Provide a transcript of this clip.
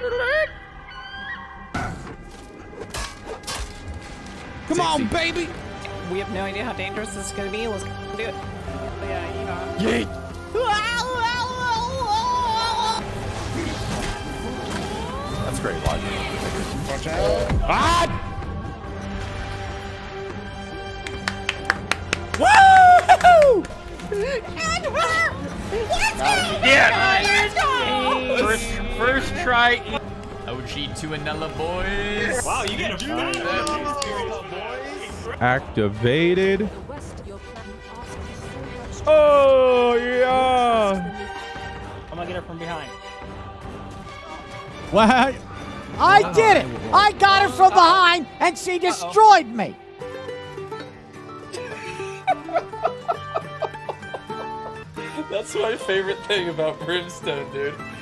Come on, baby! We have no idea how dangerous this is gonna be. Let's do it. Yeah, Yeet! That's great logic. Watch out. Ah! Woo! Yeah! First try. OG to Anella, boys. Wow, you get a Activated. Oh, yeah! I'm gonna get her from behind. What? I did it! I got her from behind, and she destroyed me! That's my favorite thing about Brimstone, dude.